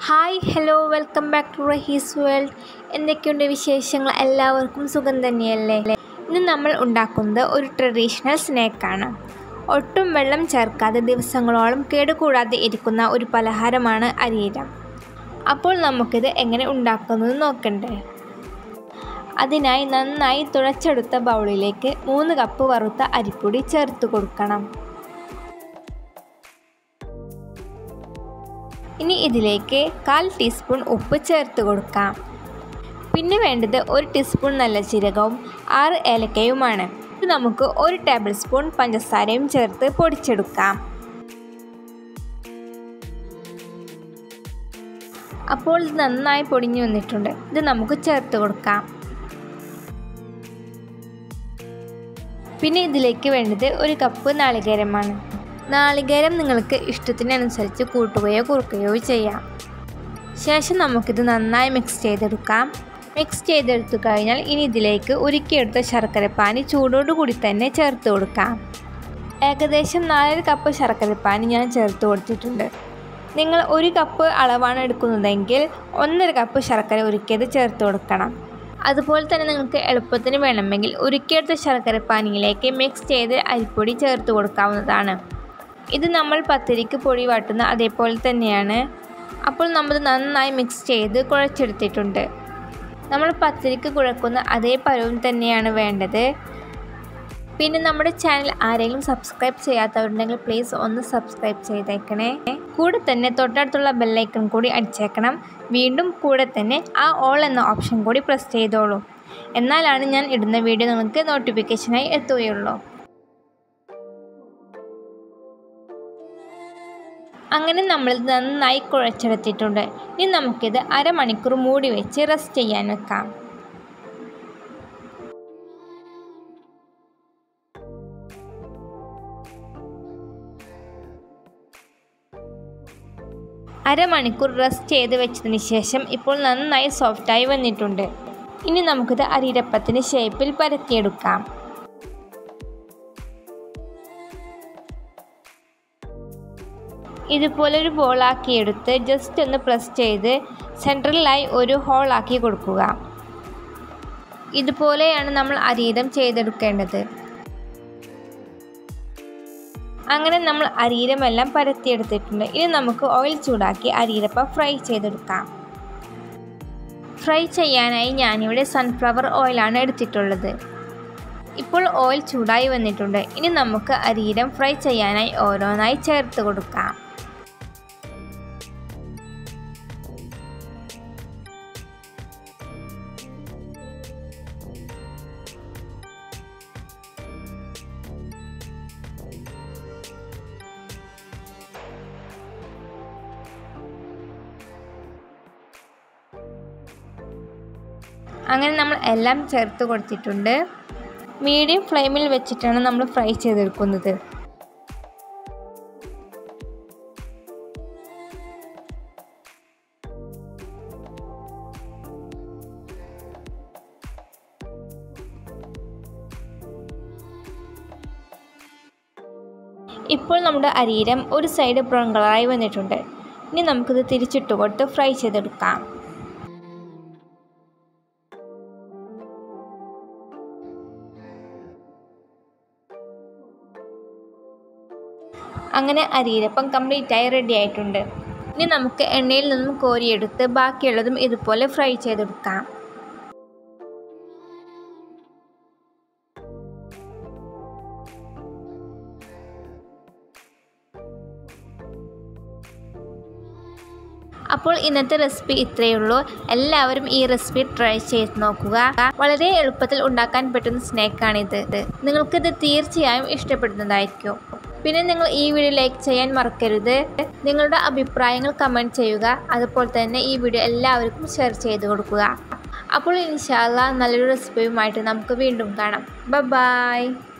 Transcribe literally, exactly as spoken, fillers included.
Hi hello welcome back to Rahees world. എന്തൊക്കെയുണ്ട് വിശേഷങ്ങൾ? എല്ലാവർക്കും സുഖം തന്നെയല്ലേ? ഇന്ന് നമ്മൾ ഉണ്ടാക്കുന്നത് ഒരു ട്രഡീഷണൽ സ്നാക്കാണ്. ഒട്ടും വെള്ളം ചേർക്കാതെ ദിവസങ്ങളോളം കേടുകൂടാതെ ഇരിക്കുന്ന ഒരു പലഹാരമാണ് അരീരം. അപ്പോൾ നമുക്കിത് എങ്ങനെ ഉണ്ടാക്കുന്നത് നോക്കണ്ടേ? അതിനായി നന്നായി തുഴച്ചെടുത്ത ബൗളിലേക്ക് മൂന്ന് കപ്പ് വറുത്ത അരിപ്പൊടി ചേർത്ത് കൊടുക്കണം. ഇനി ഇതിലേക്ക് കാൽ ടീസ്പൂൺ ഉപ്പ് ചേർത്ത് കൊടുക്കാം. പിന്നെ വേണ്ടത് ഒരു ടീസ്പൂൺ നല്ല ജീരകവും ആറ് ഏലക്കയുമാണ്. ഇത് നമുക്ക് ഒരു ടേബിൾ സ്പൂൺ പഞ്ചസാരയും ചേർത്ത് പൊടിച്ചെടുക്കാം. അപ്പോൾ ഇത് നന്നായി പൊടിഞ്ഞു വന്നിട്ടുണ്ട്. ഇത് നമുക്ക് ചേർത്ത് കൊടുക്കാം. പിന്നെ ഇതിലേക്ക് വേണ്ടത് ഒരു കപ്പ് നാളികേരമാണ്. നാളികേരം നിങ്ങൾക്ക് ഇഷ്ടത്തിനനുസരിച്ച് കൂട്ടുകയോ കുറുക്കുകയോ ചെയ്യാം. ശേഷം നമുക്കിത് നന്നായി മിക്സ് ചെയ്തെടുക്കാം. മിക്സ് ചെയ്തെടുത്തു കഴിഞ്ഞാൽ ഇനി ഇതിലേക്ക് ഉരുക്കിയെടുത്ത ശർക്കരപ്പാനി ചൂടോടുകൂടി തന്നെ ചേർത്ത് കൊടുക്കാം. ഏകദേശം നാലര കപ്പ് ശർക്കരപ്പാനി ഞാൻ ചേർത്ത് കൊടുത്തിട്ടുണ്ട്. നിങ്ങൾ ഒരു കപ്പ് അളവാണ് എടുക്കുന്നതെങ്കിൽ ഒന്നര കപ്പ് ശർക്കര ഉരുക്കിയത് ചേർത്ത് കൊടുക്കണം. അതുപോലെ തന്നെ നിങ്ങൾക്ക് എളുപ്പത്തിന് വേണമെങ്കിൽ ഉരുക്കിയെടുത്ത ശർക്കരപ്പാനിയിലേക്ക് മിക്സ് ചെയ്ത് അരിപ്പൊടി ചേർത്ത് കൊടുക്കാവുന്നതാണ്. ഇത് നമ്മൾ പത്തിരിക്ക് പൊടി വാട്ടുന്ന അതേപോലെ തന്നെയാണ്. അപ്പോൾ നമ്മൾ നന്നായി മിക്സ് ചെയ്ത് കുഴച്ചെടുത്തിട്ടുണ്ട്. നമ്മൾ പത്തിരിക്ക് കുഴക്കുന്ന അതേ പരുവം തന്നെയാണ് വേണ്ടത്. പിന്നെ നമ്മുടെ ചാനൽ ആരെങ്കിലും സബ്സ്ക്രൈബ് ചെയ്യാത്തവരുണ്ടെങ്കിൽ പ്ലീസ് ഒന്ന് സബ്സ്ക്രൈബ് ചെയ്തേക്കണേ. കൂടെ തന്നെ തൊട്ടടുത്തുള്ള ബെല്ലൈക്കൺ കൂടി അടിച്ചേക്കണം. വീണ്ടും കൂടെ തന്നെ ആ ഓൾ എന്ന ഓപ്ഷൻ കൂടി പ്രസ് ചെയ്തോളൂ. എന്നാലാണ് ഞാൻ ഇടുന്ന വീഡിയോ നിങ്ങൾക്ക് നോട്ടിഫിക്കേഷനായി എത്തുകയുള്ളൂ. അങ്ങനെ നമ്മൾ നന്നായി കുഴച്ചെടുത്തിട്ടുണ്ട്. ഇനി നമുക്കിത് അരമണിക്കൂർ മൂടി വെച്ച് റെസ്റ്റ് ചെയ്യാൻ വെക്കാം. അരമണിക്കൂർ റെസ്റ്റ് ചെയ്ത് വെച്ചതിന് ശേഷം ഇപ്പോൾ നന്നായി സോഫ്റ്റായി വന്നിട്ടുണ്ട്. ഇനി നമുക്കിത് അരീരപ്പത്തിന് ഷേപ്പിൽ പരത്തിയെടുക്കാം. ഇതുപോലൊരു ബോളാക്കി എടുത്ത് ജസ്റ്റ് ഒന്ന് പ്രസ് ചെയ്ത് സെൻട്രലായി ഒരു ഹോളാക്കി കൊടുക്കുക. ഇതുപോലെയാണ് നമ്മൾ അരീരം ചെയ്തെടുക്കേണ്ടത്. അങ്ങനെ നമ്മൾ അരീരമെല്ലാം പരത്തിയെടുത്തിട്ടുണ്ട്. ഇനി നമുക്ക് ഓയിൽ ചൂടാക്കി അരീരപ്പം ഫ്രൈ ചെയ്തെടുക്കാം. ഫ്രൈ ചെയ്യാനായി ഞാനിവിടെ സൺഫ്ലവർ ഓയിലാണ് എടുത്തിട്ടുള്ളത്. ഇപ്പോൾ ഓയിൽ ചൂടായി വന്നിട്ടുണ്ട്. ഇനി നമുക്ക് അരീരം ഫ്രൈ ചെയ്യാനായി ഓരോന്നായി ചേർത്ത് കൊടുക്കാം. അങ്ങനെ നമ്മൾ എല്ലാം ചേർത്ത് കൊടുത്തിട്ടുണ്ട്. മീഡിയം ഫ്ലെയിമിൽ വെച്ചിട്ടാണ് നമ്മൾ ഫ്രൈ ചെയ്തെടുക്കുന്നത്. ഇപ്പോൾ നമ്മുടെ അരീരം ഒരു സൈഡ് ബ്രൗൺ കളറായി വന്നിട്ടുണ്ട്. ഇനി നമുക്കിത് തിരിച്ചിട്ട് കൊടുത്ത് ഫ്രൈ ചെയ്തെടുക്കാം. അങ്ങനെ അരീരപ്പം കംപ്ലീറ്റായി റെഡി ആയിട്ടുണ്ട്. ഇനി നമുക്ക് എണ്ണയിൽ നിന്നും കോരിയെടുത്ത് ബാക്കിയുള്ളതും ഇതുപോലെ ഫ്രൈ ചെയ്തെടുക്കാം. അപ്പോൾ ഇന്നത്തെ റെസിപ്പി ഇത്രയേ ഉള്ളൂ. എല്ലാവരും ഈ റെസിപ്പി ട്രൈ ചെയ്ത് നോക്കുക. വളരെ എളുപ്പത്തിൽ ഉണ്ടാക്കാൻ പറ്റുന്ന സ്നാക്കാണിത്. നിങ്ങൾക്കിത് തീർച്ചയായും ഇഷ്ടപ്പെടുന്നതായിരിക്കും. പിന്നെ നിങ്ങൾ ഈ വീഡിയോ ലൈക്ക് ചെയ്യാൻ മറക്കരുത്. നിങ്ങളുടെ അഭിപ്രായങ്ങൾ കമൻറ്റ് ചെയ്യുക. അതുപോലെ തന്നെ ഈ വീഡിയോ എല്ലാവർക്കും ഷെയർ ചെയ്ത് കൊടുക്കുക. അപ്പോൾ ഇൻഷാ അല്ലാഹ് നല്ലൊരു റെസിപ്പിയുമായിട്ട് നമുക്ക് വീണ്ടും കാണാം. Bye by.